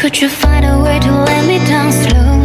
Could you find a way to let me down slow?